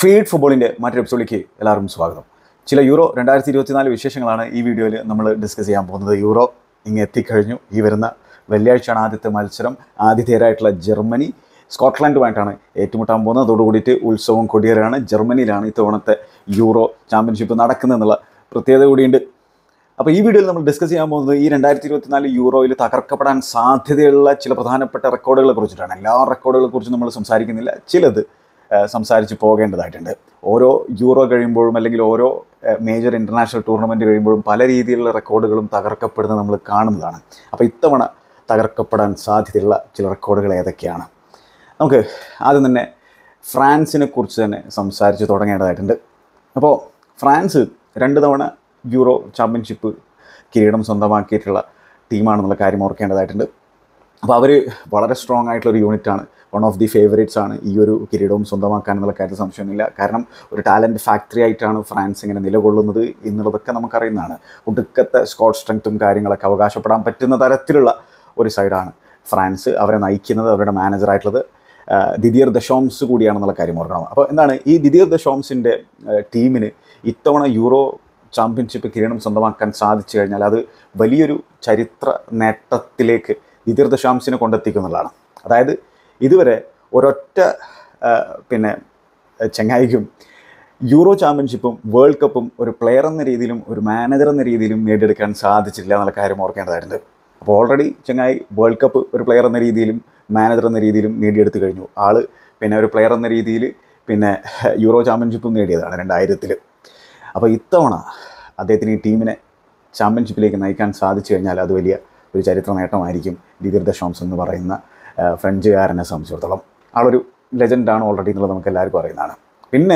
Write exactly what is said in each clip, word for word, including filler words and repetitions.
Feed ഫുട്ബോളിൻ്റെ മറ്റൊരു എപ്പിസോഡിലേക്ക് എല്ലാവർക്കും സ്വാഗതം. ചില യൂറോ രണ്ടായിരത്തി ഇരുപത്തിനാല് വിശേഷങ്ങളാണ് ഈ വീഡിയോയിൽ നമ്മൾ ഡിസ്കസ് ചെയ്യാൻ പോകുന്നത്. യൂറോ ഇങ്ങ് എത്തിക്കഴിഞ്ഞു. ഈ വരുന്ന വെള്ളിയാഴ്ചയാണ് ആദ്യത്തെ മത്സരം. ആതിഥേയരായിട്ടുള്ള ജർമ്മനി സ്കോട്ട്ലൻഡുമായിട്ടാണ് ഏറ്റുമുട്ടാൻ പോകുന്നത്. അതോടുകൂടിയിട്ട് ഉത്സവം കൊടിയേറാണ്. ജർമ്മനിയിലാണ് ഇത്തവണത്തെ യൂറോ ചാമ്പ്യൻഷിപ്പ് നടക്കുന്നതെന്നുള്ള പ്രത്യേകത കൂടിയുണ്ട്. അപ്പോൾ ഈ വീഡിയോയിൽ നമ്മൾ ഡിസ്കസ് ചെയ്യാൻ പോകുന്നത് ഈ രണ്ടായിരത്തി ഇരുപത്തിനാല് യൂറോയിൽ തകർക്കപ്പെടാൻ സാധ്യതയുള്ള ചില പ്രധാനപ്പെട്ട റെക്കോർഡുകളെ കുറിച്ചിട്ടാണ്. എല്ലാ റെക്കോർഡുകളെ കുറിച്ചും നമ്മൾ സംസാരിക്കുന്നില്ല, ചിലത് സംസാരിച്ച് പോകേണ്ടതായിട്ടുണ്ട്. ഓരോ യൂറോ കഴിയുമ്പോഴും അല്ലെങ്കിൽ ഓരോ മേജർ ഇൻ്റർനാഷണൽ ടൂർണമെൻറ്റ് കഴിയുമ്പോഴും പല രീതിയിലുള്ള റെക്കോർഡുകളും തകർക്കപ്പെടുന്നത് നമ്മൾ കാണുന്നതാണ്. അപ്പോൾ ഇത്തവണ തകർക്കപ്പെടാൻ സാധ്യതയുള്ള ചില റെക്കോർഡുകൾ ഏതൊക്കെയാണ്? നമുക്ക് ആദ്യം തന്നെ ഫ്രാൻസിനെ കുറിച്ച് തന്നെ സംസാരിച്ച് തുടങ്ങേണ്ടതായിട്ടുണ്ട്. അപ്പോൾ ഫ്രാൻസ് രണ്ട് തവണ യൂറോ ചാമ്പ്യൻഷിപ്പ് കിരീടം സ്വന്തമാക്കിയിട്ടുള്ള ടീമാണെന്നുള്ള കാര്യം ഓർക്കേണ്ടതായിട്ടുണ്ട്. അപ്പോൾ അവർ വളരെ സ്ട്രോങ് ആയിട്ടുള്ളൊരു യൂണിറ്റാണ്. വൺ ഓഫ് ദി ഫേവറേറ്റ്സ് ആണ് ഈ ഒരു കിരീടവും സ്വന്തമാക്കാൻ എന്നുള്ള കാര്യത്തിൽ സംശയമൊന്നുമില്ല. കാരണം ഒരു ടാലൻറ്റ് ഫാക്ടറി ആയിട്ടാണ് ഫ്രാൻസ് ഇങ്ങനെ നിലകൊള്ളുന്നത് എന്നുള്ളതൊക്കെ നമുക്കറിയുന്നതാണ്. ഒടുക്കത്തെ സ്ക്വാഡ് സ്ട്രെങ്ത്തും കാര്യങ്ങളൊക്കെ അവകാശപ്പെടാൻ പറ്റുന്ന തരത്തിലുള്ള ഒരു സൈഡാണ് ഫ്രാൻസ്. അവരെ നയിക്കുന്നത് അവരുടെ മാനേജറായിട്ടുള്ളത് ദിദിയർ ദഷോംസ് കൂടിയാണെന്നുള്ള കാര്യം ഓർക്കണം. അപ്പോൾ എന്താണ് ഈ ദിദിയർ ദഷോംസിൻ്റെ ടീമിന് ഇത്തവണ യൂറോ ചാമ്പ്യൻഷിപ്പ് കിരീടം സ്വന്തമാക്കാൻ സാധിച്ചു കഴിഞ്ഞാൽ അത് വലിയൊരു ചരിത്ര നേട്ടത്തിലേക്ക് ദിദിയർ ദഷോംസിനെ കൊണ്ടെത്തിക്കുന്നുള്ളതാണ്. അതായത് ഇതുവരെ ഒരൊറ്റ പിന്നെ ചങ്ങായിക്കും യൂറോ ചാമ്പ്യൻഷിപ്പും വേൾഡ് കപ്പും ഒരു പ്ലെയർ എന്ന രീതിയിലും ഒരു മാനേജർ എന്ന രീതിയിലും നേടിയെടുക്കാൻ സാധിച്ചില്ല എന്നുള്ള കാര്യം ഓർക്കേണ്ടതായിട്ടുണ്ട്. അപ്പോൾ ഓൾറെഡി ചങ്ങായി വേൾഡ് കപ്പ് ഒരു പ്ലെയർ എന്ന രീതിയിലും മാനേജർ എന്ന രീതിയിലും നേടിയെടുത്ത് കഴിഞ്ഞു. ആൾ പിന്നെ ഒരു പ്ലെയർ എന്ന രീതിയിൽ പിന്നെ യൂറോ ചാമ്പ്യൻഷിപ്പും നേടിയതാണ് രണ്ടായിരത്തിൽ. അപ്പോൾ ഇത്തവണ അദ്ദേഹത്തിന് ഈ ടീമിനെ ചാമ്പ്യൻഷിപ്പിലേക്ക് നയിക്കാൻ സാധിച്ചു കഴിഞ്ഞാൽ അത് വലിയ ഒരു ചരിത്ര നേട്ടമായിരിക്കും ദിദിയർ ദഷോംസ് എന്ന് പറയുന്ന ഫ്രഞ്ചുകാരനെ സംബന്ധിച്ചിടത്തോളം. ആളൊരു ലെജൻഡാണ് ഓൾറെഡി എന്നുള്ളത് നമുക്ക് എല്ലാവർക്കും അറിയുന്നതാണ്. പിന്നെ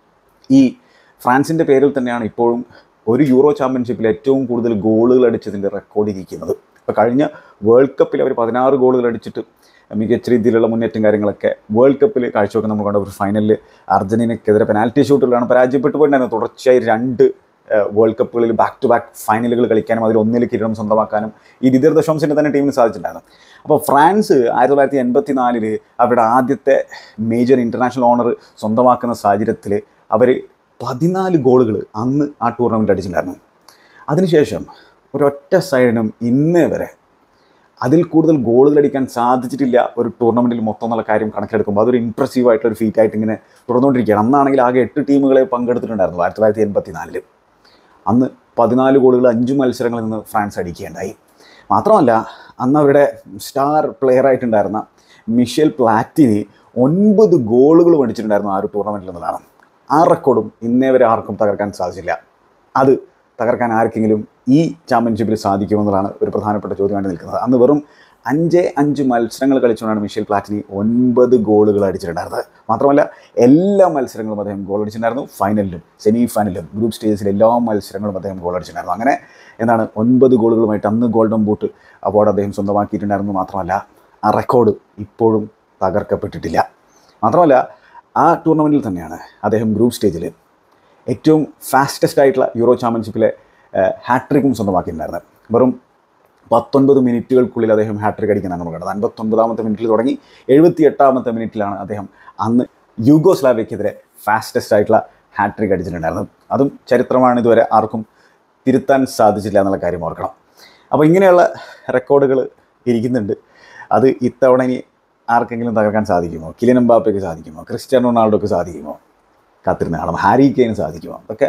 ഈ ഫ്രാൻസിൻ്റെ പേരിൽ തന്നെയാണ് ഇപ്പോഴും ഒരു യൂറോ ചാമ്പ്യൻഷിപ്പിൽ ഏറ്റവും കൂടുതൽ ഗോളുകൾ അടിച്ചതിൻ്റെ റെക്കോർഡ് ഇരിക്കുന്നത്. ഇപ്പോൾ കഴിഞ്ഞ വേൾഡ് കപ്പിൽ അവർ പതിനാറ് ഗോളുകൾ അടിച്ചിട്ട് മികച്ച രീതിയിലുള്ള മുന്നേറ്റം കാര്യങ്ങളൊക്കെ വേൾഡ് കപ്പിൽ കാഴ്ചവെക്കാൻ നമ്മൾ കണ്ട ഒരു ഫൈനലിൽ അർജൻറ്റീനയ്ക്കെതിരെ പെനാൽറ്റി ഷൂട്ടുകളാണ് പരാജയപ്പെട്ടു പോയിട്ടുണ്ടായിരുന്നു. തുടർച്ചയായി രണ്ട് വേൾഡ് കപ്പുകളിൽ ബാക്ക് ടു ബാക്ക് ഫൈനലുകൾ കളിക്കാനും അതിൽ ഒന്നിൽ കിരീടം സ്വന്തമാക്കാനും ഈ ദിദിയർ ദഷോംസിൻ്റെ തന്നെ ടീമിന് സാധിച്ചിട്ടുണ്ടായിരുന്നു. അപ്പോൾ ഫ്രാൻസ് ആയിരത്തി തൊള്ളായിരത്തി എൺപത്തി നാലിൽ അവരുടെ ആദ്യത്തെ മേജർ ഇൻ്റർനാഷണൽ ഓണർ സ്വന്തമാക്കുന്ന സാഹചര്യത്തിൽ അവർ പതിനാല് ഗോളുകൾ അന്ന് ആ ടൂർണമെൻറ്റ് അടിച്ചിട്ടുണ്ടായിരുന്നു. അതിനുശേഷം ഒരൊറ്റ സൈഡിനും ഇന്നേ വരെ അതിൽ കൂടുതൽ ഗോളുകൾ അടിക്കാൻ സാധിച്ചിട്ടില്ല ഒരു ടൂർണമെൻറ്റിൽ മൊത്തം എന്നുള്ള കാര്യം കണക്കിലെടുക്കുമ്പോൾ അതൊരു ഇംപ്രസീവ് ആയിട്ടൊരു ഫീറ്റായിട്ട് ഇങ്ങനെ തുടർന്നുകൊണ്ടിരിക്കുകയാണ്. അന്നാണെങ്കിൽ ആകെ എട്ട് ടീമുകളെ പങ്കെടുത്തിട്ടുണ്ടായിരുന്നു ആയിരത്തി തൊള്ളായിരത്തി എൺപത്തി നാലിൽ. അന്ന് പതിനാല് ഗോളുകൾ അഞ്ച് മത്സരങ്ങളിൽ നിന്ന് ഫ്രാൻസ് അടിക്കുകയുണ്ടായി. മാത്രമല്ല അന്ന് അവരുടെ സ്റ്റാർ പ്ലെയറായിട്ടുണ്ടായിരുന്ന മിഷേൽ പ്ലാറ്റിനി ഒൻപത് ഗോളുകൾ അടിച്ചിട്ടുണ്ടായിരുന്നു ആ ഒരു ടൂർണമെൻറ്റിൽ എന്നതാണ്. ആ റെക്കോർഡും ഇന്നേ വരെ ആർക്കും തകർക്കാൻ സാധിച്ചില്ല. അത് തകർക്കാൻ ആർക്കെങ്കിലും ഈ ചാമ്പ്യൻഷിപ്പിൽ സാധിക്കുമെന്നതാണ് ഒരു പ്രധാനപ്പെട്ട ചോദ്യമായിട്ട് നിൽക്കുന്നത്. അന്ന് വെറും അഞ്ച് അഞ്ച് മത്സരങ്ങൾ കളിച്ചുകൊണ്ടാണ് മിഷേൽ പ്ലാറ്റിനി ഒൻപത് ഗോളുകൾ അടിച്ചിട്ടുണ്ടായിരുന്നത്. മാത്രമല്ല എല്ലാ മത്സരങ്ങളും അദ്ദേഹം ഗോൾ അടിച്ചിട്ടുണ്ടായിരുന്നു. ഫൈനലിലും സെമി ഫൈനലിലും ഗ്രൂപ്പ് സ്റ്റേജിലെ എല്ലാ മത്സരങ്ങളും അദ്ദേഹം ഗോൾ അടിച്ചിട്ടുണ്ടായിരുന്നു. അങ്ങനെ എന്താണ് ഒൻപത് ഗോളുകളുമായിട്ട് അന്ന് ഗോൾഡൻ ബൂട്ട് അവാർഡ് അദ്ദേഹം സ്വന്തമാക്കിയിട്ടുണ്ടായിരുന്നു. മാത്രമല്ല ആ റെക്കോർഡ് ഇപ്പോഴും തകർക്കപ്പെട്ടിട്ടില്ല. മാത്രമല്ല ആ ടൂർണമെൻറ്റിൽ തന്നെയാണ് അദ്ദേഹം ഗ്രൂപ്പ് സ്റ്റേജിൽ ഏറ്റവും ഫാസ്റ്റസ്റ്റ് ആയിട്ടുള്ള യൂറോ ചാമ്പ്യൻഷിപ്പിലെ ഹാട്രിക്കും സ്വന്തമാക്കിയിട്ടുണ്ടായിരുന്നത്. വെറും പത്തൊൻപത് മിനിറ്റുകൾക്കുള്ളിൽ അദ്ദേഹം ഹാട്രിക് അടിക്കുന്നതാണ് നമ്മൾ കണ്ടത്. അൻപത്തൊൻപതാമത്തെ മിനിറ്റിൽ തുടങ്ങി എഴുപത്തി എട്ടാമത്തെ മിനിറ്റിലാണ് അദ്ദേഹം അന്ന് യൂഗോസ്ലാവിയക്കെതിരെ ഫാസ്റ്റസ്റ്റ് ആയിട്ടുള്ള ഹാട്രിക് അടിച്ചിട്ടുണ്ടായിരുന്നത്. അതും ചരിത്രമാണ്, ഇതുവരെ ആർക്കും തിരുത്താൻ സാധിച്ചില്ല എന്നുള്ള കാര്യം ഓർക്കണം. അപ്പോൾ ഇങ്ങനെയുള്ള റെക്കോർഡുകൾ ഇരിക്കുന്നുണ്ട്. അത് ഇത്തവണ ഇനി ആർക്കെങ്കിലും തകർക്കാൻ സാധിക്കുമോ? കിലിയൻ എംബാപ്പയ്ക്ക് സാധിക്കുമോ? ക്രിസ്ത്യാനോ റൊണാൾഡോയ്ക്ക് സാധിക്കുമോ? കാത്തിരുന്ന് കാണാം. ഹാരി കെയ്ന് സാധിക്കുമോ? അതൊക്കെ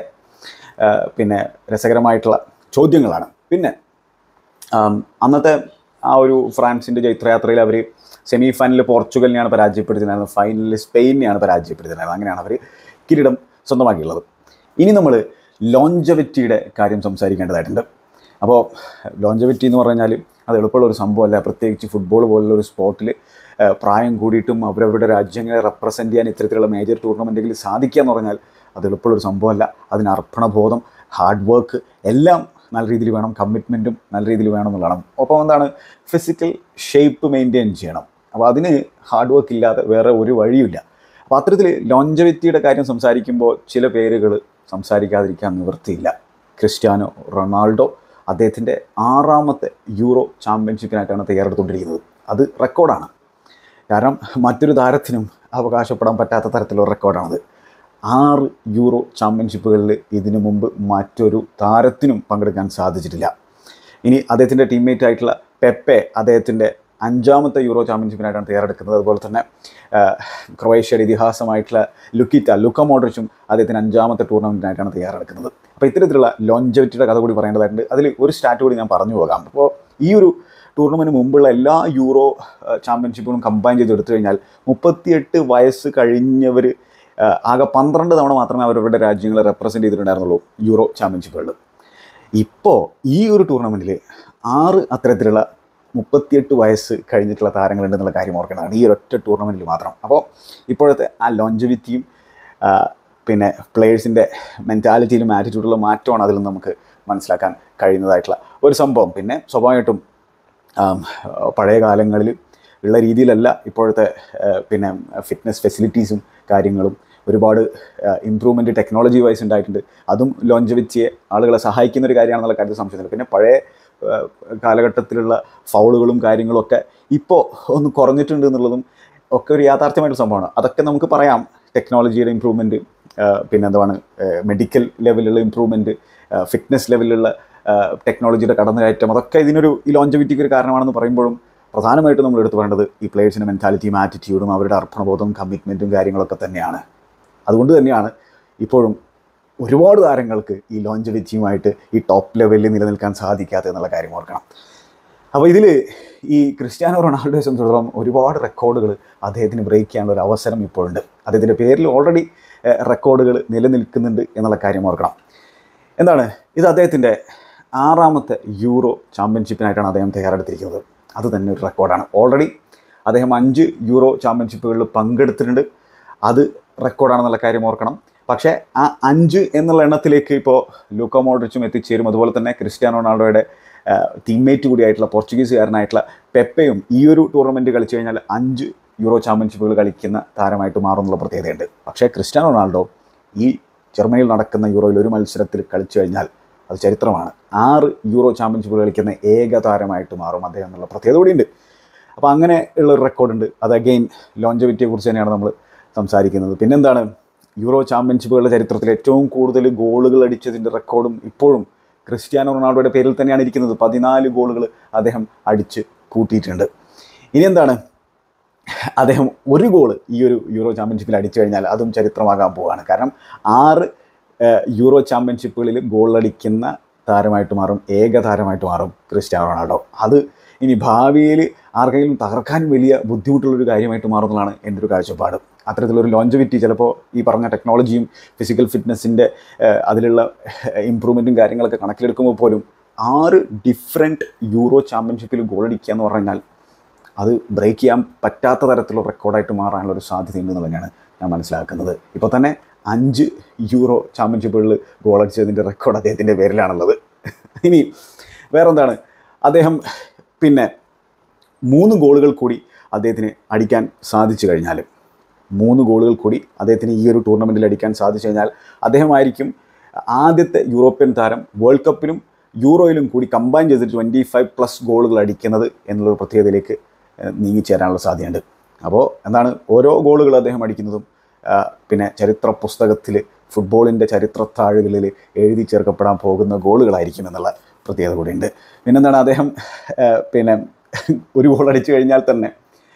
പിന്നെ രസകരമായിട്ടുള്ള ചോദ്യങ്ങളാണ്. പിന്നെ അന്നത്തെ ആ ഒരു ഫ്രാൻസിൻ്റെ ജൈത്രയാത്രയിൽ അവർ സെമി ഫൈനലിൽ പോർച്ചുഗലിനെയാണ് പരാജയപ്പെടുത്തിയിരുന്നത്, ഫൈനലിൽ സ്പെയിനെയാണ് പരാജയപ്പെടുത്തിയിരുന്നത്. അങ്ങനെയാണ് അവർ കിരീടം സ്വന്തമാക്കിയുള്ളത്. ഇനി നമ്മൾ ലോഞ്ചവിറ്റിയുടെ കാര്യം സംസാരിക്കേണ്ടതായിട്ടുണ്ട്. അപ്പോൾ ലോഞ്ചവിറ്റി എന്ന് പറഞ്ഞാൽ അത് എളുപ്പമുള്ള ഒരു സംഭവമല്ല. പ്രത്യേകിച്ച് ഫുട്ബോൾ പോലുള്ള ഒരു സ്പോർട്ടിൽ പ്രായം കൂടിയിട്ടും അവരവരുടെ രാജ്യങ്ങളെ റെപ്രസെൻറ്റ് ചെയ്യാൻ ഇത്തരത്തിലുള്ള മേജർ ടൂർണമെൻറ്റുകളിൽ സാധിക്കുക എന്ന് പറഞ്ഞാൽ അത് എളുപ്പമുള്ളൊരു സംഭവമല്ല. അതിന് അർപ്പണബോധം, ഹാർഡ് വർക്ക് എല്ലാം നല്ല രീതിയിൽ വേണം, കമ്മിറ്റ്മെൻറ്റും നല്ല രീതിയിൽ വേണം എന്നുള്ളതാണ്. ഒപ്പം എന്താണ് ഫിസിക്കൽ ഷേപ്പ് മെയിൻറ്റെയിൻ ചെയ്യണം. അപ്പോൾ അതിന് ഹാർഡ് വർക്ക് ഇല്ലാതെ വേറെ ഒരു വഴിയില്ല. അപ്പോൾ അത്തരത്തിൽ ലോഞ്ചവിറ്റിയുടെ കാര്യം സംസാരിക്കുമ്പോൾ ചില പേരുകൾ സംസാരിക്കാതിരിക്കാൻ നിവൃത്തിയില്ല. ക്രിസ്ത്യാനോ റൊണാൾഡോ അദ്ദേഹത്തിൻ്റെ ആറാമത്തെ യൂറോ ചാമ്പ്യൻഷിപ്പിനായിട്ടാണ് തയ്യാറെടുത്തുകൊണ്ടിരിക്കുന്നത്. അത് റെക്കോർഡാണ്. കാരണം മറ്റൊരു താരത്തിനും അവകാശപ്പെടാൻ പറ്റാത്ത തരത്തിലുള്ള റെക്കോർഡാണത്. ആറ് യൂറോ ചാമ്പ്യൻഷിപ്പുകളിൽ ഇതിനു മുമ്പ് മറ്റൊരു താരത്തിനും പങ്കെടുക്കാൻ സാധിച്ചിട്ടില്ല. ഇനി അദ്ദേഹത്തിൻ്റെ ടീംമേറ്റ് ആയിട്ടുള്ള പെപ്പെ അദ്ദേഹത്തിൻ്റെ അഞ്ചാമത്തെ യൂറോ ചാമ്പ്യൻഷിപ്പിനായിട്ടാണ് തയ്യാറെടുക്കുന്നത്. അതുപോലെ തന്നെ ക്രൊയേഷ്യയുടെ ഇതിഹാസമായിട്ടുള്ള ലുക്കിറ്റ ലുക്ക മോഡ്രിച്ചും അദ്ദേഹത്തിന് അഞ്ചാമത്തെ ടൂർണമെൻറ്റിനായിട്ടാണ് തയ്യാറെടുക്കുന്നത്. അപ്പോൾ ഇത്തരത്തിലുള്ള ലോഞ്ചവിറ്റിയുടെ കഥ കൂടി പറയേണ്ടതായിട്ടുണ്ട്. അതിൽ ഒരു സ്റ്റാറ്റ് കൂടി ഞാൻ പറഞ്ഞു പോകാം. അപ്പോൾ ഈ ഒരു ടൂർണമെൻറ്റിന് മുമ്പുള്ള എല്ലാ യൂറോ ചാമ്പ്യൻഷിപ്പുകളും കമ്പൈൻ ചെയ്ത് എടുത്തു കഴിഞ്ഞാൽ മുപ്പത്തിയെട്ട് വയസ്സ് കഴിഞ്ഞവർ ആകെ പന്ത്രണ്ട് തവണ മാത്രമേ അവരവരുടെ രാജ്യങ്ങളെ റെപ്രസെൻറ്റ് ചെയ്തിട്ടുണ്ടായിരുന്നുള്ളൂ യൂറോ ചാമ്പ്യൻഷിപ്പുകളിൽ. ഇപ്പോൾ ഈ ഒരു ടൂർണമെൻറ്റിൽ ആറ് അത്തരത്തിലുള്ള മുപ്പത്തിയെട്ട് വയസ്സ് കഴിഞ്ഞിട്ടുള്ള താരങ്ങളുണ്ടെന്നുള്ള കാര്യം ഓർക്കേണ്ടതാണ് ഈ ഒരൊറ്റ ടൂർണമെൻറ്റിൽ മാത്രം. അപ്പോൾ ഇപ്പോഴത്തെ ആ ലോഞ്ചവിറ്റിയും പിന്നെ പ്ലേയേഴ്സിൻ്റെ മെൻറ്റാലിറ്റിയിലും ആറ്റിറ്റ്യൂഡിലുള്ള മാറ്റമാണ് അതിൽ നിന്ന് നമുക്ക് മനസ്സിലാക്കാൻ കഴിയുന്നതായിട്ടുള്ള ഒരു സംഭവം. പിന്നെ സ്വാഭാവികമായിട്ടും പഴയ കാലങ്ങളിൽ ഉള്ള രീതിയിലല്ല ഇപ്പോഴത്തെ പിന്നെ ഫിറ്റ്നസ് ഫെസിലിറ്റീസും കാര്യങ്ങളും ഒരുപാട് ഇമ്പ്രൂവ്മെൻറ്റ് ടെക്നോളജി വൈസ് ഉണ്ടായിട്ടുണ്ട്. അതും ലോഞ്ചവിറ്റിയെ ആളുകളെ സഹായിക്കുന്ന ഒരു കാര്യമാണെന്നുള്ള കാര്യത്തിൽ സംശയമില്ല. പിന്നെ പഴയ കാലഘട്ടത്തിലുള്ള ഫൗളുകളും കാര്യങ്ങളൊക്കെ ഇപ്പോൾ ഒന്ന് കുറഞ്ഞിട്ടുണ്ട് എന്നുള്ളതും ഒക്കെ ഒരു യാഥാർത്ഥ്യമായിട്ടുള്ള സംഭവമാണ്. അതൊക്കെ നമുക്ക് പറയാം. ടെക്നോളജിയുടെ ഇമ്പ്രൂവ്മെൻറ്റ്, പിന്നെ എന്താണ് മെഡിക്കൽ ലെവലിലുള്ള ഇമ്പ്രൂവ്മെൻറ്റ്, ഫിറ്റ്നസ് ലെവലിലുള്ള ടെക്നോളജിയുടെ കടന്നുകയറ്റം, അതൊക്കെ ഇതിനൊരു ഈ ലോഞ്ചവിറ്റിക്ക് ഒരു കാരണമാണെന്ന് പറയുമ്പോഴും പ്രധാനമായിട്ടും നമ്മൾ എടുത്തു പറയേണ്ടത് ഈ പ്ലേയേഴ്സിൻ്റെ മെൻറ്റാലിറ്റിയും ആറ്റിറ്റ്യൂഡും അവരുടെ അർപ്പണബോധവും കമ്മിറ്റ്മെൻറ്റും കാര്യങ്ങളൊക്കെ തന്നെയാണ്. അതുകൊണ്ട് തന്നെയാണ് ഇപ്പോഴും ഒരുപാട് താരങ്ങൾക്ക് ഈ ലോഞ്ചവിറ്റിയുമായിട്ട് ഈ ടോപ്പ് ലെവലിൽ നിലനിൽക്കാൻ സാധിക്കാത്ത എന്നുള്ള കാര്യം ഓർക്കണം. അപ്പോൾ ഇതിൽ ഈ ക്രിസ്ത്യാനോ റൊണാൾഡോയെ സംബന്ധിച്ചിടത്തോളം ഒരുപാട് റെക്കോർഡുകൾ അദ്ദേഹത്തിന് ബ്രേക്ക് ചെയ്യാനുള്ള ഒരു അവസരം ഇപ്പോഴുണ്ട്. അദ്ദേഹത്തിൻ്റെ പേരിൽ ഓൾറെഡി റെക്കോർഡുകൾ നിലനിൽക്കുന്നുണ്ട് എന്നുള്ള കാര്യം ഓർക്കണം. എന്താണ് ഇത്? അദ്ദേഹത്തിൻ്റെ ആറാമത്തെ യൂറോ ചാമ്പ്യൻഷിപ്പിനായിട്ടാണ് അദ്ദേഹം തയ്യാറെടുത്തിരിക്കുന്നത്. അത് തന്നെ ഒരു റെക്കോർഡാണ്. ഓൾറെഡി അദ്ദേഹം അഞ്ച് യൂറോ ചാമ്പ്യൻഷിപ്പുകളിൽ പങ്കെടുത്തിട്ടുണ്ട്. അത് റെക്കോർഡാണെന്നുള്ള കാര്യം ഓർക്കണം. പക്ഷേ ആ അഞ്ച് എന്നുള്ള എണ്ണത്തിലേക്ക് ഇപ്പോൾ ലൂക്ക മോഡ്രിച്ചും എത്തിച്ചേരും. അതുപോലെ തന്നെ ക്രിസ്ത്യാനോ റൊണാൾഡോയുടെ ടീംമേറ്റ് കൂടിയായിട്ടുള്ള പോർച്ചുഗീസുകാരനായിട്ടുള്ള പെപ്പയും ഈ ഒരു ടൂർണമെൻറ്റ് കളിച്ചു കഴിഞ്ഞാൽ അഞ്ച് യൂറോ ചാമ്പ്യൻഷിപ്പുകൾ കളിക്കുന്ന താരമായിട്ട് മാറുന്നുള്ള പ്രത്യേകതയുണ്ട്. പക്ഷേ ക്രിസ്ത്യാനോ റൊണാൾഡോ ഈ ജർമ്മനിയിൽ നടക്കുന്ന യൂറോയിൽ ഒരു മത്സരത്തിൽ കളിച്ചു കഴിഞ്ഞാൽ അത് ചരിത്രമാണ്. ആറ് യൂറോ ചാമ്പ്യൻഷിപ്പുകൾ കളിക്കുന്ന ഏക താരമായിട്ട് മാറും അദ്ദേഹം എന്നുള്ള പ്രത്യേകത കൂടിയുണ്ട്. അപ്പോൾ അങ്ങനെ ഉള്ളൊരു റെക്കോർഡുണ്ട്. അത് അഗെയിൻ ലോഞ്ചവിറ്റിയെക്കുറിച്ച് തന്നെയാണ് നമ്മൾ സംസാരിക്കുന്നത്. പിന്നെന്താണ്, യൂറോ ചാമ്പ്യൻഷിപ്പുകളുടെ ചരിത്രത്തിൽ ഏറ്റവും കൂടുതൽ ഗോളുകൾ അടിച്ചതിൻ്റെ റെക്കോർഡും ഇപ്പോഴും ക്രിസ്ത്യാനോ റൊണാൾഡോയുടെ പേരിൽ തന്നെയാണ് ഇരിക്കുന്നത്. പതിനാല് ഗോളുകൾ അദ്ദേഹം അടിച്ച് കൂട്ടിയിട്ടുണ്ട്. ഇനി എന്താണ്, അദ്ദേഹം ഒരു ഗോള് ഈ ഒരു യൂറോ ചാമ്പ്യൻഷിപ്പിൽ അടിച്ചു കഴിഞ്ഞാൽ അതും ചരിത്രമാകാൻ പോവുകയാണ്. കാരണം ആറ് യൂറോ ചാമ്പ്യൻഷിപ്പുകളിൽ ഗോളടിക്കുന്ന താരമായിട്ട് മാറും, ഏക താരമായിട്ട് മാറും ക്രിസ്ത്യാനോ റൊണാൾഡോ. അത് ഇനി ഭാവിയിൽ ആർക്കെങ്കിലും തകർക്കാൻ വലിയ ബുദ്ധിമുട്ടുള്ളൊരു കാര്യമായിട്ട് മാറുന്നതാണ് എൻ്റെ ഒരു കാഴ്ചപ്പാട്. അത്തരത്തിലൊരു ലോഞ്ചവിറ്റി ചിലപ്പോൾ ഈ പറഞ്ഞ ടെക്നോളജിയും ഫിസിക്കൽ ഫിറ്റ്നസിൻ്റെ അതിലുള്ള ഇമ്പ്രൂവ്മെൻറ്റും കാര്യങ്ങളൊക്കെ കണക്കിലെടുക്കുമ്പോൾ പോലും ആറ് ഡിഫറെൻറ്റ് യൂറോ ചാമ്പ്യൻഷിപ്പിൽ ഗോളടിക്കുക എന്ന് പറഞ്ഞാൽ അത് ബ്രേക്ക് ചെയ്യാൻ പറ്റാത്ത തരത്തിലുള്ള റെക്കോർഡായിട്ട് മാറാനുള്ള ഒരു സാധ്യതയുണ്ടെന്ന് തന്നെയാണ് ഞാൻ മനസ്സിലാക്കുന്നത്. ഇപ്പോൾ തന്നെ അഞ്ച് യൂറോ ചാമ്പ്യൻഷിപ്പുകളിൽ ഗോളടിച്ചതിൻ്റെ റെക്കോർഡ് അദ്ദേഹത്തിൻ്റെ പേരിലാണുള്ളത്. ഇനി വേറെന്താണ്, അദ്ദേഹം പിന്നെ മൂന്ന് ഗോളുകൾ കൂടി അദ്ദേഹത്തിന് അടിക്കാൻ സാധിച്ചു കഴിഞ്ഞാൽ മൂന്ന് ഗോളുകൾ കൂടി അദ്ദേഹത്തിന് ഈ ഒരു ടൂർണമെൻറ്റിൽ അടിക്കാൻ സാധിച്ചു കഴിഞ്ഞാൽ അദ്ദേഹമായിരിക്കും ആദ്യത്തെ യൂറോപ്യൻ താരം വേൾഡ് കപ്പിലും യൂറോയിലും കൂടി കമ്പൈൻ ചെയ്തിട്ട് ട്വൻറ്റി ഫൈവ് പ്ലസ് ഗോളുകൾ അടിക്കുന്നത് എന്നുള്ളൊരു പ്രത്യേകതയിലേക്ക് നീങ്ങിച്ചേരാനുള്ള സാധ്യതയുണ്ട്. അപ്പോൾ എന്താണ്, ഓരോ ഗോളുകൾ അദ്ദേഹം അടിക്കുന്നതും പിന്നെ ചരിത്ര പുസ്തകത്തിൽ ഫുട്ബോളിൻ്റെ ചരിത്രത്താളുകളിൽ എഴുതി ചേർക്കപ്പെടാൻ പോകുന്ന ഗോളുകളായിരിക്കും എന്നുള്ള പ്രത്യേകത കൂടിയുണ്ട്. പിന്നെന്താണ്, അദ്ദേഹം പിന്നെ ഒരു ഗോൾ അടിച്ചു കഴിഞ്ഞാൽ തന്നെ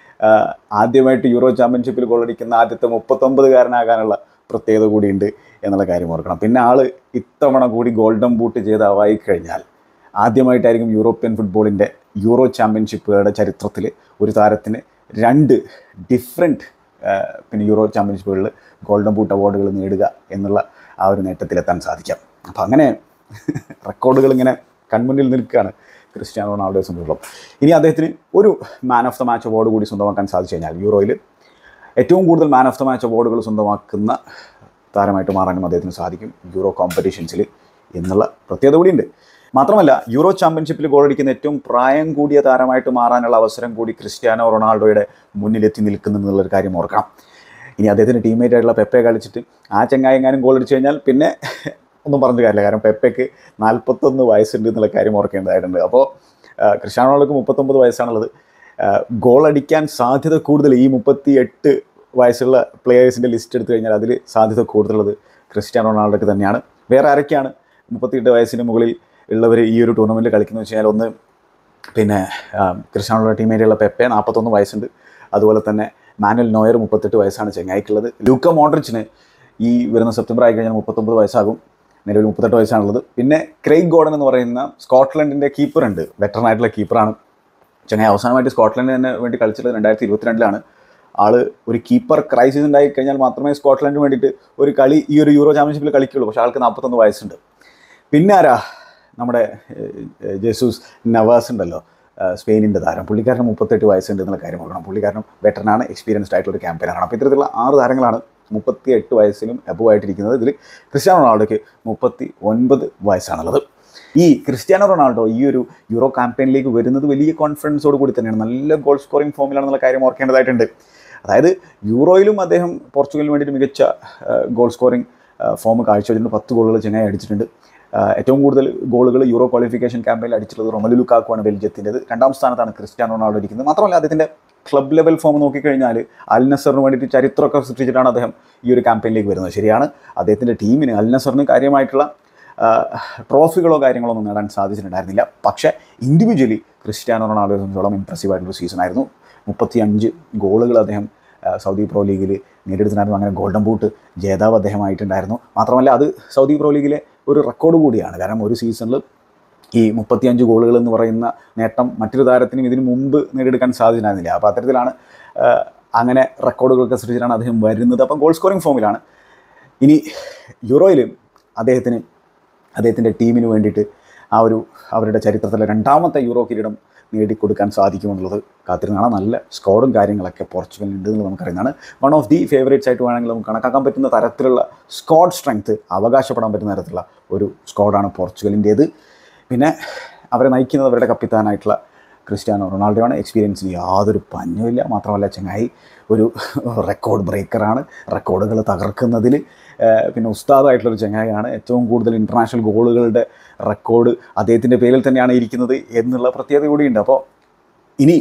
ആദ്യമായിട്ട് യൂറോ ചാമ്പ്യൻഷിപ്പിൽ ഗോളടിക്കുന്ന ആദ്യത്തെ മുപ്പത്തൊമ്പതുകാരനാകാനുള്ള പ്രത്യേകത കൂടിയുണ്ട് എന്നുള്ള കാര്യം ഓർക്കണം. പിന്നെ ആൾ ഇത്തവണ കൂടി ഗോൾഡൻ ബൂട്ട് ചെയ്താവായി കഴിഞ്ഞാൽ ആദ്യമായിട്ടായിരിക്കും യൂറോപ്യൻ ഫുട്ബോളിൻ്റെ യൂറോ ചാമ്പ്യൻഷിപ്പുകളുടെ ചരിത്രത്തിൽ ഒരു താരത്തിന് രണ്ട് ഡിഫറെൻറ്റ് പിന്നെ യൂറോ ചാമ്പ്യൻഷിപ്പുകളിൽ ഗോൾഡൻ ബൂട്ട് അവാർഡുകൾ നേടുക എന്നുള്ള ആ ഒരു നേട്ടത്തിലെത്താൻ സാധിക്കാം. അപ്പോൾ അങ്ങനെ റെക്കോർഡുകൾ ഇങ്ങനെ കൺമുന്നിൽ നിൽക്കുകയാണ് ക്രിസ്ത്യാനോ റൊണാൾഡോയെ സംബന്ധിച്ചിടത്തോളം. ഇനി അദ്ദേഹത്തിന് ഒരു man of the match award കൂടി സ്വന്തമാക്കാൻ സാധിച്ചു കഴിഞ്ഞാൽ യൂറോയിൽ ഏറ്റവും കൂടുതൽ മാൻ ഓഫ് ദ മാച്ച് അവാർഡുകൾ സ്വന്തമാക്കുന്ന താരമായിട്ട് മാറാനും അദ്ദേഹത്തിന് സാധിക്കും യൂറോ കോമ്പറ്റീഷൻസിൽ എന്നുള്ള പ്രത്യേകത കൂടിയുണ്ട്. മാത്രമല്ല യൂറോ ചാമ്പ്യൻഷിപ്പിൽ ഗോളടിക്കുന്ന ഏറ്റവും പ്രായം കൂടിയ താരമായിട്ട് മാറാനുള്ള അവസരം കൂടി ക്രിസ്ത്യാനോ റൊണാൾഡോയുടെ മുന്നിലെത്തി നിൽക്കുന്നു എന്നുള്ളൊരു കാര്യം ഓർക്കണം. ഇനി അദ്ദേഹത്തിൻ്റെ ടീംമേറ്റ് ആയിട്ടുള്ള പെപ്പെ കളിച്ചിട്ട് ആ ചങ്ങായി എങ്ങാനും ഗോളടിച്ചു കഴിഞ്ഞാൽ പിന്നെ ഒന്നും പറഞ്ഞ കാര്യമില്ല. കാരണം പെപ്പയ്ക്ക് നാൽപ്പത്തൊന്ന് വയസ്സുണ്ട് എന്നുള്ള കാര്യം ഓർക്കേണ്ടതായിട്ടുണ്ട്. അപ്പോൾ ക്രിസ്ത്യാനോ റൊണാൾഡോക്ക് മുപ്പത്തൊമ്പത് വയസ്സാണുള്ളത്. ഗോളടിക്കാൻ സാധ്യത കൂടുതൽ ഈ മുപ്പത്തി എട്ട് വയസ്സുള്ള പ്ലെയേഴ്സിൻ്റെ ലിസ്റ്റ് എടുത്തു കഴിഞ്ഞാൽ അതിൽ സാധ്യത കൂടുതലുള്ളത് ക്രിസ്ത്യാനോ റൊണാൾഡോയ്ക്ക് തന്നെയാണ്. വേറെ ആരൊക്കെയാണ് മുപ്പത്തിയെട്ട് വയസ്സിന് മുകളിൽ ഉള്ളവർ ഈ ഒരു ടൂർണമെൻറ്റിൽ കളിക്കുന്നത് വെച്ച് കഴിഞ്ഞാൽ, ഒന്ന് പിന്നെ ക്രിസ്ത്യാനോ റൊണാൾഡോ ടീമേറ്റുള്ള പെപ്പെ നാൽപ്പത്തൊന്ന് വയസ്സുണ്ട്. അതുപോലെ തന്നെ മാനുവൽ നോയർ മുപ്പത്തെട്ട് വയസ്സാണ് ചെങ്ങായിക്കുള്ളത്. ലൂക്ക മോഡ്രിച്ചിന് ഈ വരുന്ന സെപ്റ്റംബർ ആയി കഴിഞ്ഞാൽ മുപ്പത്തൊമ്പത് വയസ്സാകും. നിലവിൽ മുപ്പത്തെട്ട് വയസ്സാണുള്ളത്. പിന്നെ ക്രെയ്ഗ് ഗോർഡൻ എന്ന് പറയുന്ന സ്കോട്ട്ലൻഡിൻ്റെ കീപ്പറുണ്ട്, വെറ്ററനായിട്ടുള്ള കീപ്പറാണ്. ചങ്ങായി അവസാനമായിട്ട് സ്കോട്ട്ലൻഡിന് തന്നെ വേണ്ടി കളിച്ചിട്ടുള്ളത് രണ്ടായിരത്തി ഇരുപത്തിരണ്ടിലാണ്. ആൾ ഒരു കീപ്പർ ക്രൈസിസ് ഉണ്ടായി കഴിഞ്ഞാൽ മാത്രമേ സ്കോട്ട്ലൻഡിന് വേണ്ടിയിട്ട് ഒരു കളി ഈ ഒരു യൂറോ ചാമ്പ്യൻഷിപ്പിൽ കളിക്കുള്ളൂ. പക്ഷേ ആൾക്ക് നാൽപ്പത്തൊന്ന് വയസ്സുണ്ട്. പിന്നെ ആരാ, നമ്മുടെ ജെസൂസ് നവാസ് ഉണ്ടല്ലോ, സ്പെയിനിൻ്റെ താരം. പുള്ളിക്കാരന് മുപ്പത്തെട്ട് വയസ്സുണ്ട് എന്നുള്ള കാര്യം ഓർക്കണം. പുള്ളിക്കാരനും വെറ്ററനാണ്, എക്സ്പീരിയൻസ്ഡ് ആയിട്ടുള്ള ക്യാമ്പയിനാണ്. അപ്പോൾ ഇത്തരത്തിലുള്ള ആറ് താരങ്ങളാണ് മുപ്പത്തി എട്ട് വയസ്സിലും എബവ് ആയിട്ടിരിക്കുന്നത്. ഇതിൽ ക്രിസ്ത്യാനോ റൊണാൾഡോയ്ക്ക് മുപ്പത്തി ഒൻപത് വയസ്സാണുള്ളത്. ഈ ക്രിസ്ത്യാനോ റൊണാൾഡോ ഈ ഒരു യൂറോ ക്യാമ്പയിനിലേക്ക് വരുന്നത് വലിയ കോൺഫിഡൻസോട് കൂടി തന്നെയാണ്. നല്ല ഗോൾ സ്കോറിംഗ് ഫോമിലാണെന്നുള്ള കാര്യം ഓർക്കേണ്ടതായിട്ടുണ്ട്. അതായത് യൂറോയിലും അദ്ദേഹം പോർച്ചുഗലിന് വേണ്ടിയിട്ട് മികച്ച ഗോൾ സ്കോറിംഗ് ഫോം കാഴ്ചവെച്ചിട്ടുണ്ട്. പത്ത് ഗോളുകൾ ചെങ്ങായി അടിച്ചിട്ടുണ്ട്. ഏറ്റവും കൂടുതൽ ഗോളുകൾ യൂറോ ക്വാളിഫിക്കേഷൻ ക്യാമ്പയിനിൽ അടിച്ചിട്ടുള്ളത് റൊമലു ലുക്കാക്കുവാണ് ബെൽജിയത്തിൻ്റെത്. രണ്ടാം സ്ഥാനത്താണ് ക്രിസ്ത്യാനോ റൊണാൾഡോ ഇരിക്കുന്നത്. മാത്രമല്ല അദ്ദേഹത്തിൻ്റെ ക്ലബ് ലെവൽ ഫോം നോക്കിക്കഴിഞ്ഞാൽ അൽ നസറിന് വേണ്ടിയിട്ട് ചരിത്രമൊക്കെ സൃഷ്ടിച്ചിട്ടാണ് അദ്ദേഹം ഈ ഒരു ക്യാമ്പയിനിലേക്ക് വരുന്നത്. ശരിയാണ്, അദ്ദേഹത്തിൻ്റെ ടീമിന് അൽ നസറിന് കാര്യമായിട്ടുള്ള ട്രോഫികളോ കാര്യങ്ങളോ ഒന്നും നേടാൻ സാധിച്ചിട്ടുണ്ടായിരുന്നില്ല. പക്ഷേ ഇൻഡിവിജ്വലി ക്രിസ്ത്യാനോ റൊണാൾഡോയെ സംബന്ധിച്ചോളം ഇംപ്രസീവ് ആയിട്ടുള്ള സീസണായിരുന്നു. മുപ്പത്തി അഞ്ച് ഗോളുകൾ അദ്ദേഹം സൗദി പ്രോ ലീഗിൽ നേടിയെടുത്തിട്ടുണ്ടായിരുന്നു. അങ്ങനെ ഗോൾഡൻ ബൂട്ട് ജേതാവ് അദ്ദേഹമായിട്ടുണ്ടായിരുന്നു. മാത്രമല്ല അത് സൗദി പ്രോ ലീഗിലെ ഒരു റെക്കോർഡ് കൂടിയാണ്. കാരണം ഒരു സീസണിൽ ഈ മുപ്പത്തിയഞ്ച് ഗോളുകൾ എന്ന് പറയുന്ന നേട്ടം മറ്റൊരു താരത്തിനും ഇതിനു മുമ്പ് നേടിയെടുക്കാൻ സാധിച്ചിട്ടുണ്ടായിരുന്നില്ല. അപ്പോൾ അത്തരത്തിലാണ് അങ്ങനെ റെക്കോർഡുകളൊക്കെ സൃഷ്ടിച്ചിട്ടാണ് അദ്ദേഹം വരുന്നത്. അപ്പം ഗോൾ സ്കോറിംഗ് ഫോമിലാണ്. ഇനി യൂറോയിൽ അദ്ദേഹത്തിന് അദ്ദേഹത്തിൻ്റെ ടീമിന് വേണ്ടിയിട്ട് ആ ഒരു അവരുടെ ചരിത്രത്തിലെ രണ്ടാമത്തെ യൂറോ കിരീടം നേടിക്കൊടുക്കാൻ സാധിക്കുമെന്നുള്ളത് കാത്തിരുന്നാണ്. നല്ല സ്കോഡും കാര്യങ്ങളൊക്കെ പോർച്ചുഗലിനുണ്ട് എന്നുള്ളത് നമുക്കറിയുന്നതാണ്. വൺ ഓഫ് ദി ഫേവറേറ്റ്സ് ആയിട്ട് വേണമെങ്കിൽ നമുക്ക് കണക്കാക്കാൻ പറ്റുന്ന തരത്തിലുള്ള സ്കോഡ് സ്ട്രെങ്ത്ത് അവകാശപ്പെടാൻ പറ്റുന്ന തരത്തിലുള്ള ഒരു സ്കോഡാണ് പോർച്ചുഗലിൻ്റേത്. പിന്നെ അവരെ നയിക്കുന്നത് അവരുടെ കപ്പിത്താനായിട്ടുള്ള ക്രിസ്ത്യാനോ റൊണാൾഡോ ആണ്. എക്സ്പീരിയൻസിന് യാതൊരു പഞ്ഞുമില്ല. മാത്രമല്ല ചങ്ങായി ഒരു റെക്കോർഡ് ബ്രേക്കറാണ്. റെക്കോർഡുകൾ തകർക്കുന്നതിൽ പിന്നെ ഉസ്താദായിട്ടുള്ളൊരു ചങ്ങായിയാണ്. ഏറ്റവും കൂടുതൽ ഇൻ്റർനാഷണൽ ഗോളുകളുടെ റെക്കോർഡ് അദ്ദേഹത്തിൻ്റെ പേരിൽ തന്നെയാണ് ഇരിക്കുന്നത് എന്നുള്ള പ്രത്യേകത കൂടിയുണ്ട്. അപ്പോൾ ഇനി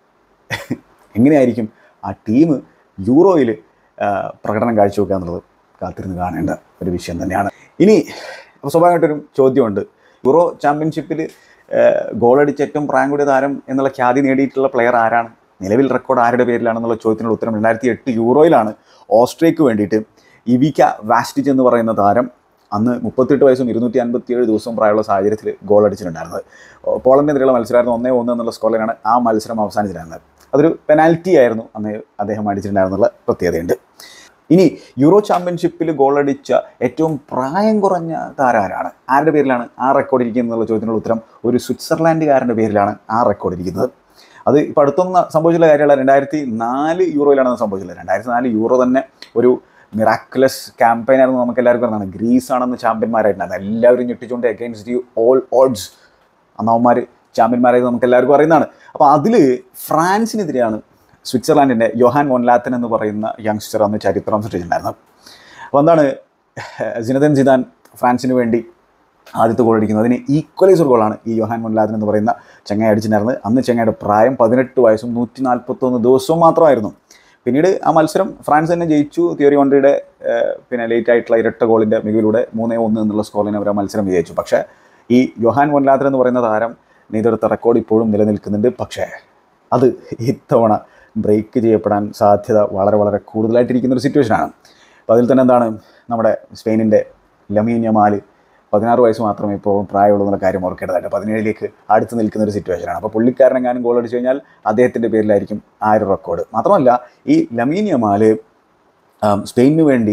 എങ്ങനെയായിരിക്കും ആ ടീം യൂറോയിൽ പ്രകടനം കാഴ്ചവെക്കുക എന്നുള്ളത് കാത്തിരുന്ന് കാണേണ്ട ഒരു വിഷയം തന്നെയാണ്. ഇനി അപ്പോൾ സ്വാഭാവികമായിട്ടൊരു ചോദ്യമുണ്ട്, യൂറോ ചാമ്പ്യൻഷിപ്പിൽ ഗോളടിച്ച് ഏറ്റവും പ്രായം കൂടിയ താരം എന്നുള്ള ഖ്യാതി നേടിയിട്ടുള്ള പ്ലെയർ ആരാണ്, നിലവിൽ റെക്കോർഡ് ആരുടെ പേരിലാണെന്നുള്ള ചോദ്യത്തിനുള്ള ഉത്തരം രണ്ടായിരത്തി എട്ട് യൂറോയിലാണ് ഓസ്ട്രിയക്ക് വേണ്ടിയിട്ട് ഇവിക വാസ്റ്റിച്ച് എന്ന് പറയുന്ന താരം അന്ന് മുപ്പത്തെട്ട് വയസ്സും ഇരുന്നൂറ്റി അൻപത്തി ഏഴ് ദിവസവും പ്രായമുള്ള സാഹചര്യത്തിൽ ഗോൾ അടിച്ചിട്ടുണ്ടായിരുന്നത്. പോളണ്ടിനെതിരെയുള്ള മത്സരമായിരുന്നു. ഒന്നേ ഒന്ന് എന്നുള്ള സ്കോറിലാണ് ആ മത്സരം അവസാനിച്ചിട്ടുണ്ടായിരുന്നത്. അതൊരു പെനാൽറ്റി ആയിരുന്നു അന്ന് അദ്ദേഹം അടിച്ചിട്ടുണ്ടായിരുന്നുള്ള പ്രത്യേകതയുണ്ട്. ഇനി യൂറോ ചാമ്പ്യൻഷിപ്പിൽ ഗോളടിച്ച ഏറ്റവും പ്രായം കുറഞ്ഞ താരാരാണ്, ആരുടെ പേരിലാണ് ആ റെക്കോർഡ് ഇരിക്കുന്നത് എന്നുള്ള ചോദ്യത്തിനുള്ള ഉത്തരം ഒരു സ്വിറ്റ്സർലാൻഡുകാരൻ്റെ പേരിലാണ് ആ റെക്കോർഡ് ഇരിക്കുന്നത്. അത് ഇപ്പോൾ അടുത്തൊന്നും സംഭവിച്ചുള്ള കാര്യമല്ല. രണ്ടായിരത്തി നാല് യൂറോയിലാണ് സംഭവിച്ചില്ല. രണ്ടായിരത്തി നാല് യൂറോ തന്നെ ഒരു മിറാക്കുലസ് ക്യാമ്പയിൻ ആയിരുന്നു. നമുക്ക് എല്ലാവർക്കും അറിയാം. ഗ്രീസ് ആണെന്ന് ചാമ്പ്യന്മാരായിട്ടുണ്ടായിരുന്നു. എല്ലാവരും ഞെട്ടിച്ചുകൊണ്ട് അഗെയിൻസ്റ്റ് യു ഓൾ ഓഡ്സ് അന്നവന്മാർ ചാമ്പ്യന്മാരായത് നമുക്ക് എല്ലാവർക്കും അറിയുന്നതാണ്. അപ്പോൾ അതിൽ ഫ്രാൻസിനെതിരെയാണ് സ്വിറ്റ്സർലാൻഡിൻ്റെ യോഹാൻ വോൺ ലാത്തൻ എന്ന് പറയുന്ന യങ്സ്റ്റർ അന്ന് ചരിത്രം സൃഷ്ടിച്ചിട്ടുണ്ടായിരുന്നത്. അപ്പോൾ എന്താണ് സിനദീൻ സിദാൻ ഫ്രാൻസിന് വേണ്ടി ആദ്യത്തെ ഗോൾ അടിക്കുന്നത്. അതിന് ഈക്വലൈസർ ഗോളാണ് ഈ യോഹാൻ വോൺ ലാത്തൻ എന്ന് പറയുന്ന ചങ്ങായി അടിച്ചിട്ടുണ്ടായിരുന്നത്. അന്ന് ചങ്ങായിയുടെ പ്രായം പതിനെട്ട് വയസ്സും നൂറ്റി നാൽപ്പത്തൊന്ന് ദിവസവും മാത്രമായിരുന്നു. പിന്നീട് ആ മത്സരം ഫ്രാൻസ് തന്നെ ജയിച്ചു. തിയറി ഓൺറിയുടെ പിന്നെ ലേറ്റ് ആയിട്ടുള്ള ഇരട്ട ഗോളിൻ്റെ മികവിലൂടെ മൂന്നേ ഒന്ന് എന്നുള്ള സ്കോറിനെ അവർ ആ മത്സരം വിജയിച്ചു. പക്ഷേ ഈ യോഹാൻ വോൺ ലാത്തൻ എന്ന് പറയുന്ന താരം നേടിയെടുത്ത റെക്കോർഡ് ഇപ്പോഴും നിലനിൽക്കുന്നുണ്ട്. പക്ഷേ അത് ഇത്തവണ ബ്രേക്ക് ചെയ്യപ്പെടാൻ സാധ്യത വളരെ വളരെ കൂടുതലായിട്ടിരിക്കുന്നൊരു സിറ്റുവേഷനാണ്. അപ്പോൾ അതിൽ തന്നെ എന്താണ് നമ്മുടെ സ്പെയിനിൻ്റെ ലമീൻ യമാൽ പതിനാറ് വയസ്സ് മാത്രമേ ഇപ്പോൾ പ്രായമുള്ളൂ എന്നുള്ള കാര്യം ഓർക്കേണ്ടതായിട്ട് പതിനേഴിലേക്ക് അടുത്ത് നിൽക്കുന്നൊരു സിറ്റുവേഷനാണ്. അപ്പോൾ പുള്ളിക്കാരനെങ്ങാനും ഗോൾ അടിച്ചു കഴിഞ്ഞാൽ അദ്ദേഹത്തിൻ്റെ പേരിലായിരിക്കും ആ ഒരു റെക്കോർഡ്. മാത്രമല്ല ഈ ലമീൻ യമാൽ സ്പെയിനിന് വേണ്ടി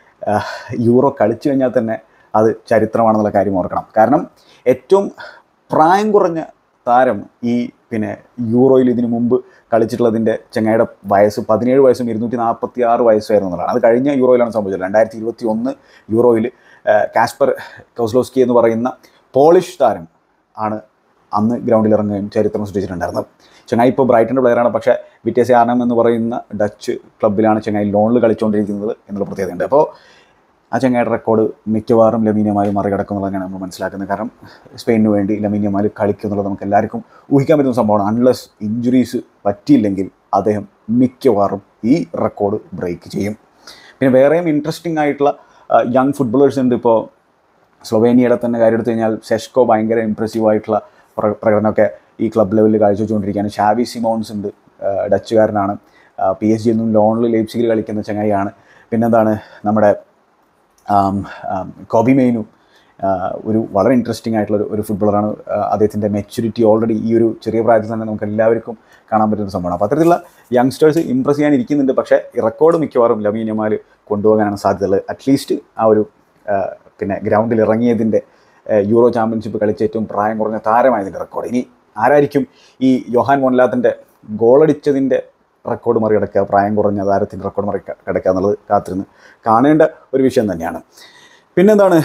യൂറോ കളിച്ചു കഴിഞ്ഞാൽ തന്നെ അത് ചരിത്രമാണെന്നുള്ള കാര്യം ഓർക്കണം. കാരണം ഏറ്റവും പ്രായം കുറഞ്ഞ താരം ഈ പിന്നെ യൂറോയിൽ ഇതിനു മുമ്പ് കളിച്ചിട്ടുള്ളതിൻ്റെ ചങ്ങായിയുടെ വയസ്സ് പതിനേഴ് വയസ്സും ഇരുന്നൂറ്റി നാൽപ്പത്തി ആറ് വയസ്സായിരുന്നു എന്നുള്ളതാണ്. അത് കഴിഞ്ഞ യൂറോയിലാണ് സംഭവിച്ചത്. രണ്ടായിരത്തി ഇരുപത്തി ഒന്ന് യൂറോയിൽ കാസ്പർ കൗസ്ലോസ്കി എന്ന് പറയുന്ന പോളിഷ് താരം ആണ് അന്ന് ഗ്രൗണ്ടിൽ ഇറങ്ങുകയും ചരിത്രം സൃഷ്ടിച്ചിട്ടുണ്ടായിരുന്നത്. ചങ്ങായി ഇപ്പോൾ ബ്രൈറ്റൻ്റെ പ്ലെയറാണ്. പക്ഷേ വിറ്റേസെ ആർനം എന്ന് പറയുന്ന ഡച്ച് ക്ലബ്ബിലാണ് ചങ്ങായി ലോണിൽ കളിച്ചുകൊണ്ടിരിക്കുന്നത് എന്നുള്ള പ്രത്യേകതയുണ്ട്. അപ്പോൾ ആ ചങ്ങായിയുടെ റെക്കോർഡ് മിക്കവാറും ലമീൻ യമാൽ മറികടക്കുന്നുള്ളതാണ് നമ്മൾ മനസ്സിലാക്കുന്നത്. കാരണം സ്പെയിനിന് വേണ്ടി ലമീൻ യമാൽ കളിക്കുന്നുള്ളത് നമുക്ക് എല്ലാവർക്കും ഊഹിക്കാൻ പറ്റുന്ന സംഭവമാണ്. അൺലെസ് ഇഞ്ചുറീസ് പറ്റിയില്ലെങ്കിൽ അദ്ദേഹം മിക്കവാറും ഈ റെക്കോർഡ് ബ്രേക്ക് ചെയ്യും. പിന്നെ വേറെയും ഇൻട്രസ്റ്റിംഗ് ആയിട്ടുള്ള യങ് ഫുട്ബോളേഴ്സ് ഉണ്ട്. ഇപ്പോൾ സ്ലൊവേനിയയുടെ തന്നെ കാര്യം എടുത്തു കഴിഞ്ഞാൽ സെഷ്കോ ഭയങ്കര ഇംപ്രസീവായിട്ടുള്ള പ്ര പ്രകടനമൊക്കെ ഈ ക്ലബ് ലെവലിൽ കാഴ്ചവെച്ചുകൊണ്ടിരിക്കുകയാണ്. ഷാവി സിമോൺസ് ഉണ്ട്, ഡച്ചുകാരനാണ്, പി എസ് ജി എന്നും ലോണിൽ ലൈപ്സിഗിൽ കളിക്കുന്ന ചങ്ങായിയാണ്. പിന്നെന്താണ് നമ്മുടെ കോബി മെയിനു, ഒരു വളരെ ഇൻട്രസ്റ്റിംഗ് ആയിട്ടുള്ള ഒരു ഫുട്ബോളറാണ്. അദ്ദേഹത്തിൻ്റെ മെച്യൂരിറ്റി ഓൾറെഡി ഈ ഒരു ചെറിയ പ്രായത്തിൽ തന്നെ നമുക്ക് എല്ലാവർക്കും കാണാൻ പറ്റുന്ന സംഭവമാണ്. അപ്പോൾ അത്തരത്തിലുള്ള യങ്സ്റ്റേഴ്സ് ഇമ്പ്രസ് ചെയ്യാൻ ഇരിക്കുന്നുണ്ട്. പക്ഷേ ഈ റെക്കോർഡ് മിക്കവാറും ലമീൻ യമാൽ കൊണ്ടുപോകാനാണ് സാധ്യതയുള്ളത്. അറ്റ്ലീസ്റ്റ് ആ ഒരു പിന്നെ ഗ്രൗണ്ടിൽ ഇറങ്ങിയതിൻ്റെ യൂറോ ചാമ്പ്യൻഷിപ്പ് കളിച്ച ഏറ്റവും പ്രായം കുറഞ്ഞ താരമായതിൻ്റെ റെക്കോർഡ്. ഇനി ആരായിരിക്കും ഈ യോഹാൻ മോൺലാത്തിൻ്റെ ഗോളടിച്ചതിൻ്റെ റെക്കോർഡ് മറികടക്കുക, പ്രായം കുറഞ്ഞ താരത്തിൻ്റെ റെക്കോർഡ് മറി കിടക്കുക എന്നുള്ളത് കാത്തിരുന്ന് കാണേണ്ട ഒരു വിഷയം തന്നെയാണ്. പിന്നെന്താണ്,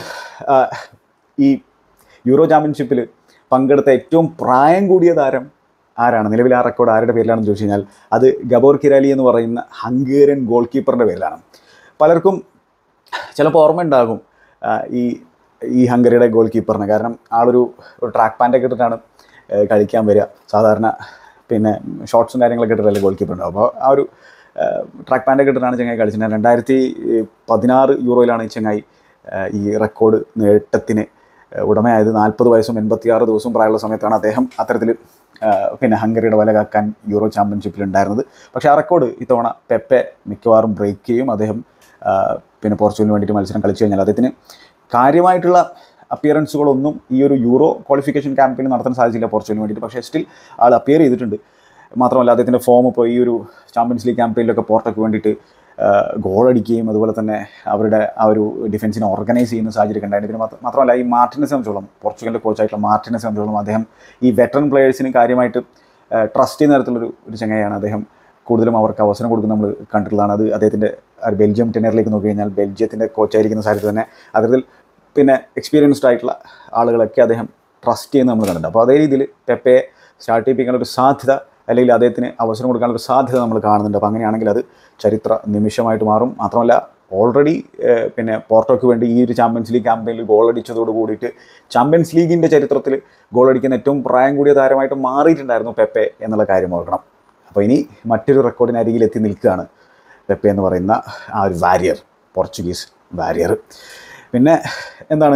ഈ യൂറോ ചാമ്പ്യൻഷിപ്പിൽ പങ്കെടുത്ത ഏറ്റവും പ്രായം കൂടിയ താരം ആരാണ്, നിലവിൽ ആ റെക്കോർഡ് ആരുടെ പേരിലാണെന്ന് ചോദിച്ചു കഴിഞ്ഞാൽ അത് ഗബോർ കിരാലി എന്ന് പറയുന്ന ഹംഗേറിയൻ ഗോൾ കീപ്പറിൻ്റെ പേരിലാണ്. പലർക്കും ചിലപ്പോൾ ഓർമ്മ ഉണ്ടാകും ഈ ഈ ഹംഗറിയുടെ ഗോൾ കീപ്പറിന്. കാരണം ആളൊരു ഒരു ട്രാക്ക് പാൻ്റൊക്കെ ഇട്ടിട്ടാണ് കളിക്കാൻ വരിക. സാധാരണ പിന്നെ ഷോർട്ട്സും കാര്യങ്ങളൊക്കെ ഇട്ടിട്ടല്ലേ ഗോൾ കീപ്പർ ഉണ്ടാവും. അപ്പോൾ ആ ഒരു ട്രാക്ക് പാൻ്റൊക്കെ ഇട്ടിട്ടാണ് ചങ്ങായി കളിച്ചിട്ടുണ്ടായത്. രണ്ടായിരത്തി പതിനാറ് യൂറോയിലാണ് ഈ ചങ്ങായി ഈ റെക്കോർഡ് നേട്ടത്തിന് ഉടമയായത്. നാൽപ്പത് വയസ്സും എൺപത്തിയാറ് ദിവസവും പ്രായമുള്ള സമയത്താണ് അദ്ദേഹം അത്തരത്തിൽ പിന്നെ ഹംഗറിയുടെ വല കാക്കാൻ യൂറോ ചാമ്പ്യൻഷിപ്പിൽ ഉണ്ടായിരുന്നത്. പക്ഷേ ആ റെക്കോർഡ് ഇത്തവണ പെപ്പെ മിക്കവാറും ബ്രേക്ക് ചെയ്യും. അദ്ദേഹം പിന്നെ പോർച്ചുഗലിന് വേണ്ടിയിട്ട് മത്സരം കളിച്ചു കഴിഞ്ഞാൽ അദ്ദേഹത്തിന് കാര്യമായിട്ടുള്ള അപ്പിയറൻസുകളൊന്നും ഈ ഒരു യൂറോ ക്വാളിഫിക്കേഷൻ ക്യാമ്പയിൻ നടത്താൻ സാധിച്ചില്ല പോർച്ചുഗലിന് വേണ്ടിയിട്ട്. പക്ഷേ സ്റ്റിൽ ആൾ അപ്പിയർ ചെയ്തിട്ടുണ്ട്. മാത്രമല്ല അദ്ദേഹത്തിൻ്റെ ഫോം ഇപ്പോൾ ഈ ഒരു ചാമ്പ്യൻസ് ലീഗ് ക്യാമ്പയിനിലൊക്കെ പോർട്ടോയ്ക്ക് വേണ്ടിയിട്ട് ഗോളടിക്കുകയും അതുപോലെ തന്നെ അവരുടെ ആ ഒരു ഡിഫൻസിനെ ഓർഗനൈസ് ചെയ്യുന്ന സാഹചര്യം ഉണ്ടായിരുന്നു. പിന്നെ മാത്രമല്ല ഈ മാർട്ടിനെ സംബന്ധിച്ചോളം, പോർച്ചുഗലിൻ്റെ കോച്ചായിട്ടുള്ള മാർട്ടിനെ സംബന്ധിച്ചോളം അദ്ദേഹം ഈ വെറ്ററൻ പ്ലെയേഴ്സിന് കാര്യമായിട്ട് ട്രസ്റ്റ് ചെയ്യുന്ന തരത്തിലൊരു ഒരു ചങ്ങയാണ്. അദ്ദേഹം കൂടുതലും അവർക്ക് അവസരം കൊടുക്കുന്ന നമ്മൾ കണ്ടിട്ടുള്ളതാണ്. അത് അദ്ദേഹത്തിൻ്റെ ബെൽജിയം ടെന്നറിലേക്ക് നോക്കി കഴിഞ്ഞാൽ ബെൽജിയത്തിൻ്റെ കോച്ചായിരിക്കുന്ന സാഹചര്യത്തിൽ തന്നെ അത്തരത്തിൽ പിന്നെ എക്സ്പീരിയൻസ്ഡ് ആയിട്ടുള്ള ആളുകളൊക്കെ അദ്ദേഹം ട്രസ്റ്റ് ചെയ്യുന്നത് നമ്മൾ കണ്ടിട്ടുണ്ട്. അപ്പോൾ അതേ രീതിയിൽ പെപ്പയെ സ്റ്റാർട്ട് ചെയ്യിപ്പിക്കാനൊരു സാധ്യത, അല്ലെങ്കിൽ അദ്ദേഹത്തിന് അവസരം കൊടുക്കാനൊരു സാധ്യത നമ്മൾ കാണുന്നുണ്ട്. അപ്പോൾ അങ്ങനെയാണെങ്കിൽ അത് ചരിത്ര നിമിഷമായിട്ട് മാറും. മാത്രമല്ല ഓൾറെഡി പിന്നെ പോർട്ടോയ്ക്ക് വേണ്ടി ഈ ഒരു ചാമ്പ്യൻസ് ലീഗ് ക്യാമ്പയിനിൽ ഗോളടിച്ചതോട് കൂടിയിട്ട് ചാമ്പ്യൻസ് ലീഗിൻ്റെ ചരിത്രത്തിൽ ഗോളടിക്കുന്ന ഏറ്റവും പ്രായം കൂടിയ താരമായിട്ട് മാറിയിട്ടുണ്ടായിരുന്നു പെപ്പെ എന്നുള്ള കാര്യം ഓർക്കണം. അപ്പോൾ ഇനി മറ്റൊരു റെക്കോർഡിനരികിൽ എത്തി നിൽക്കുകയാണ് പെപ്പെ എന്ന് പറയുന്ന ആ ഒരു വാരിയർ, പോർച്ചുഗീസ് വാരിയർ. പിന്നെ എന്താണ്,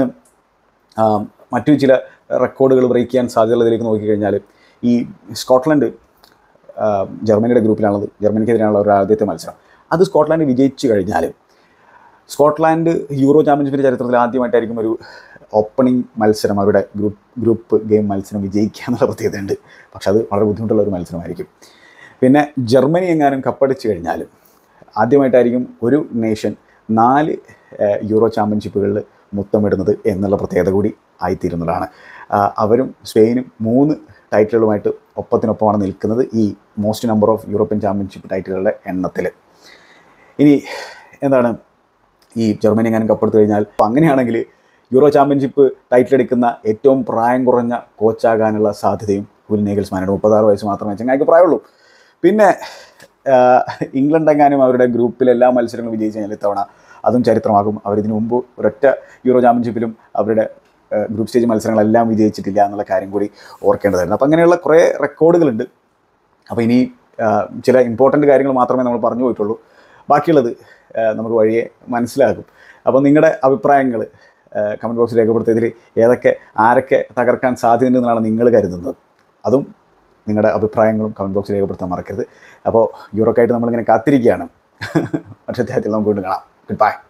മറ്റു ചില റെക്കോർഡുകൾ ബ്രേക്ക് ചെയ്യാൻ സാധ്യതയുള്ളതിലേക്ക് നോക്കിക്കഴിഞ്ഞാൽ ഈ സ്കോട്ട്ലൻഡ് ജർമ്മനിയുടെ ഗ്രൂപ്പിലാണുള്ളത്. ജർമ്മനിക്കെതിരെയുള്ള ഒരു ആദ്യത്തെ മത്സരം അത് സ്കോട്ട്ലാൻഡ് വിജയിച്ചു കഴിഞ്ഞാൽ സ്കോട്ട്ലാൻഡ് യൂറോ ചാമ്പ്യൻഷിപ്പിൻ്റെ ചരിത്രത്തിൽ ആദ്യമായിട്ടായിരിക്കും ഒരു ഓപ്പണിംഗ് മത്സരം, അവരുടെ ഗ്രൂപ്പ് ഗ്രൂപ്പ് ഗെയിം മത്സരം വിജയിക്കുക എന്നുള്ള പ്രത്യേകതയുണ്ട്. പക്ഷെ അത് വളരെ ബുദ്ധിമുട്ടുള്ള ഒരു മത്സരമായിരിക്കും. പിന്നെ ജർമ്മനി എങ്ങാനും കപ്പടിച്ചു കഴിഞ്ഞാലും ആദ്യമായിട്ടായിരിക്കും ഒരു നേഷൻ നാല് യൂറോ ചാമ്പ്യൻഷിപ്പുകളിൽ മുത്തമിടുന്നത് എന്നുള്ള പ്രത്യേകത കൂടി ആയിത്തീരുന്നതാണ്. അവരും സ്പെയിനും മൂന്ന് ടൈറ്റിലുകളുമായിട്ട് ഒപ്പത്തിനൊപ്പമാണ് നിൽക്കുന്നത് ഈ most number of European championship ടൈറ്റിലുകളുടെ എണ്ണത്തിൽ. ഇനി എന്താണ്, ഈ ജർമ്മനി എങ്ങാനും കപ്പെടുത്തു കഴിഞ്ഞാൽ അപ്പോൾ അങ്ങനെയാണെങ്കിൽ യൂറോ ചാമ്പ്യൻഷിപ്പ് ടൈറ്റിൽ എടുക്കുന്ന ഏറ്റവും പ്രായം കുറഞ്ഞ കോച്ചാകാനുള്ള സാധ്യതയും ഹുൽ നേഗൽസ്മാനുണ്ട്. മുപ്പത്താറ് വയസ്സ് മാത്രമേ ചങ്ങായിക്ക് പ്രായമുള്ളൂ. പിന്നെ ഇംഗ്ലണ്ട് എങ്ങാനും അവരുടെ ഗ്രൂപ്പിൽ എല്ലാ മത്സരങ്ങളും വിജയിച്ചു കഴിഞ്ഞാൽ ഇത്തവണ അതും ചരിത്രമാകും. അവരിതിനു മുമ്പ് ഒരൊറ്റ യൂറോ ചാമ്പ്യൻഷിപ്പിലും അവരുടെ ഗ്രൂപ്പ് സ്റ്റേജ് മത്സരങ്ങളെല്ലാം വിജയിച്ചിട്ടില്ല എന്നുള്ള കാര്യം കൂടി ഓർക്കേണ്ടതായിരുന്നു. അപ്പോൾ അങ്ങനെയുള്ള കുറേ റെക്കോർഡുകളുണ്ട്. അപ്പോൾ ഇനി ചില ഇമ്പോർട്ടൻ്റ് കാര്യങ്ങൾ മാത്രമേ നമ്മൾ പറഞ്ഞു പോയിട്ടുള്ളൂ. ബാക്കിയുള്ളത് നമുക്ക് വഴിയെ മനസ്സിലാകും. അപ്പോൾ നിങ്ങളുടെ അഭിപ്രായങ്ങൾ കമൻറ്റ് ബോക്സിൽ രേഖപ്പെടുത്തിയതിൽ ഏതൊക്കെ ആരൊക്കെ തകർക്കാൻ സാധ്യതയുണ്ടെന്നാണ് നിങ്ങൾ കരുതുന്നത്, അതും നിങ്ങളുടെ അഭിപ്രായങ്ങളും കമൻറ്റ് ബോക്സിൽ രേഖപ്പെടുത്താൻ മറക്കരുത്. അപ്പോൾ യൂറോക്കായിട്ട് നമ്മളിങ്ങനെ കാത്തിരിക്കുകയാണ്. പക്ഷേ അധ്യായത്തിൽ നമുക്ക് വീണ്ടും കാണാം. Good by.